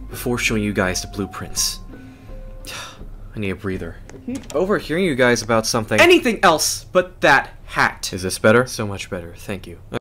before showing you guys the blueprints. I need a breather. Overhearing you guys about something. Anything else but that hat. Is this better? So much better, thank you.